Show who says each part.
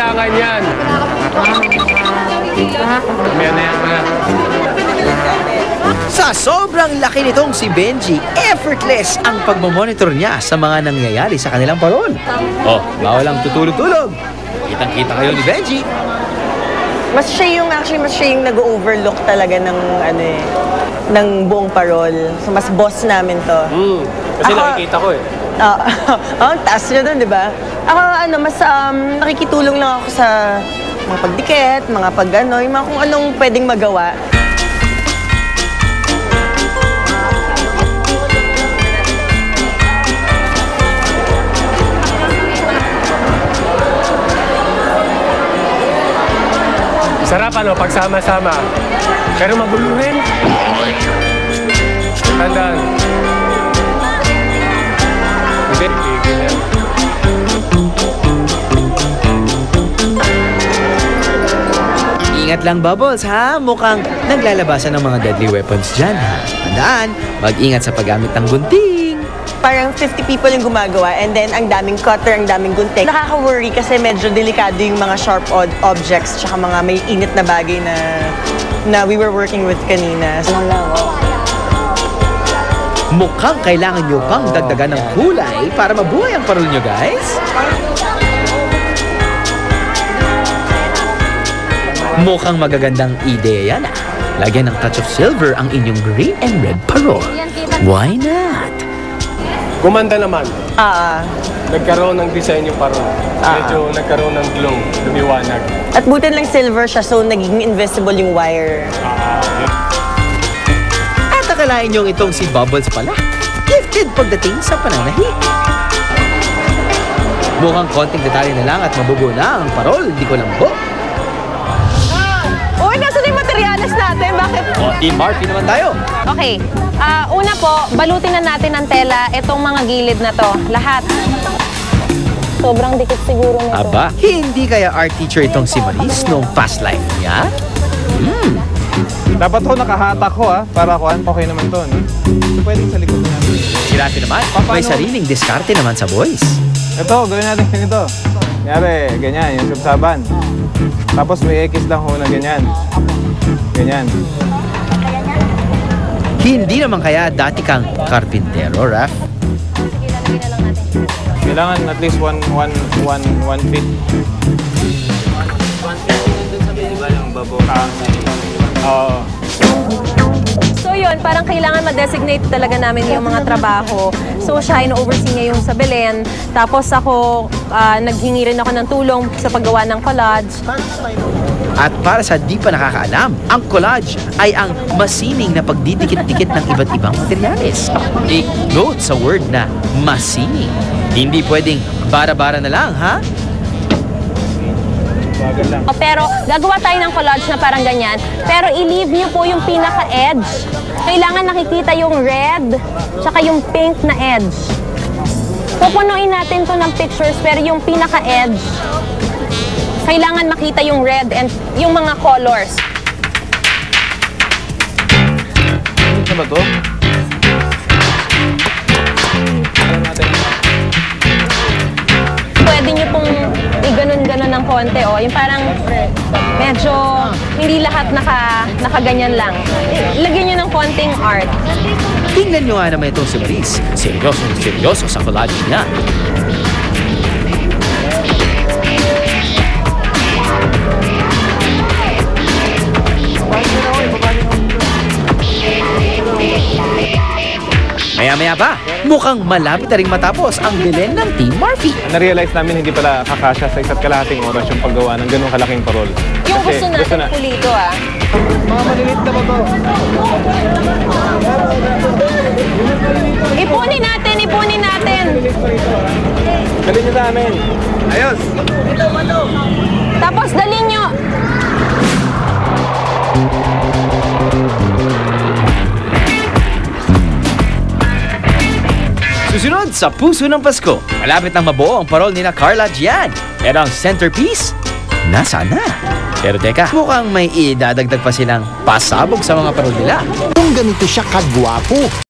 Speaker 1: kailangan yan.
Speaker 2: Sa sobrang laki nitong si Benji, effortless ang pagmamonitor niya sa mga nangyayari sa kanilang parol. Oh, bawal lang tutulog-tulog. Kitang-kita kayo ni Benji.
Speaker 3: Mas siya yung nag-overlook talaga ng ng buong parol. So mas boss namin to.
Speaker 1: Kasi nakikita ko eh.
Speaker 3: Ang taas niya doon, di ba? Ako mas nakikitulong lang ako sa mga pagdikit, mga yung mga kung anong pwedeng magawa.
Speaker 1: Sarap pagsama-sama. Pero magulo rin. Tandaan.
Speaker 2: Ingat lang, Bubbles, ha? Mukhang naglalabasan ng mga deadly weapons dyan, ha? Tandaan, mag-ingat sa paggamit ng gunting.
Speaker 3: Parang 50 people yung gumagawa and then ang daming cutter, ang daming gunting. Nakaka-worry kasi medyo delikado yung mga sharp objects tsaka mga may init na bagay na we were working with kanina.
Speaker 2: Mukhang kailangan nyo pang dagdagan ng kulay para mabuhay ang parol nyo, guys. Mukhang magagandang ideya yan, ah. Lagyan ng touch of silver ang inyong green and red parol. Why not?
Speaker 1: Gumanda naman.
Speaker 3: Nagkaroon
Speaker 1: ng design yung parol. Medyo nagkaroon ng glow, lumiwanag.
Speaker 3: At butin lang silver siya, so naging invisible yung wire.
Speaker 2: At akalain nyo itong si Bubbles pala. Gifted pagdating sa pananahi. Mukhang konting detalye na lang at mabubuo na ang parol. Di ko lang po.
Speaker 3: Uy, nasa na yung materials natin? Bakit?
Speaker 2: O, Team Murphy naman tayo.
Speaker 4: Okay. Una po, balutin na natin ng tela itong mga gilid na to. Lahat. Sobrang dikit siguro nito.
Speaker 2: Aba, hindi kaya art teacher itong si Maris noong past life niya?
Speaker 5: Dapat ho nakahatak ko para kuhan. Okay naman to, no? Pwedeng sa likod natin.
Speaker 2: Si Rafi naman, may sariling diskarte naman sa boys.
Speaker 5: Ito, gawin natin ganito. Kunyari, ganyan, yung sabsaban. Tapos may X lang ho na ganyan. Ganyan.
Speaker 2: Hindi naman kaya dati kang karpintero, Raf?
Speaker 5: Kailangan at least one feet.
Speaker 6: 1 feet dun sa diba yung babo?
Speaker 4: So yun, parang kailangan ma-designate talaga namin yung mga trabaho. So siya, ino-oversee niya yung sa Belen. Tapos ako, naghingi rin ako ng tulong sa paggawa ng collage.
Speaker 2: At para sa di pa nakakaalam, ang collage ay ang masining na pagdidikit-dikit ng iba't ibang materyales. Take note sa word na masining. Hindi pwedeng bara-bara na lang, ha?
Speaker 4: Pero gagawa tayo ng collage na parang ganyan. Pero i-leave niyo po yung pinaka-edge. Kailangan nakikita yung red, tsaka yung pink na edge. Pupunuin natin to ng pictures, pero yung pinaka-edge, kailangan makita yung red and yung mga colors.
Speaker 5: Ano ba to?
Speaker 4: Pwede nyo pong i-ganon-ganon ng konti, oh. Yung parang medyo hindi lahat nakaganyan lang. Lagyan nyo ng konting art.
Speaker 2: Tingnan nyo nga naman itong si Maris. Seryoso sa collage niya. Maya-maya pa, mukhang malapit na rin matapos ang Belen ng Team Murphy.
Speaker 5: Na-realize namin hindi pala kakasya sa isa't kalahating oras yung paggawa ng ganung kalaking parol.
Speaker 4: Yung gusto natin pulito, ah.
Speaker 5: Mga malilit na ba to?
Speaker 4: Ipunin natin, ipunin natin.
Speaker 5: Dali nyo sa amin. Ayos!
Speaker 4: Tapos dalhin nyo.
Speaker 2: Susunod sa Puso ng Pasko, malapit nang mabuo ang parol ni na Carla Gian. Pero ang centerpiece, nasaan na? Pero teka, mukhang may idadagdag pa silang pasabog sa mga parol nila.
Speaker 7: Kung ganito siya kagwapo.